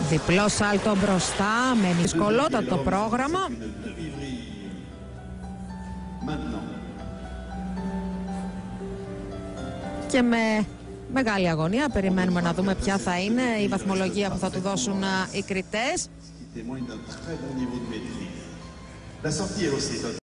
Διπλό σάλτο μπροστά με δυσκολότατο πρόγραμμα. Και με μεγάλη αγωνία περιμένουμε να δούμε ποια θα είναι η βαθμολογία που θα του δώσουν οι κριτές.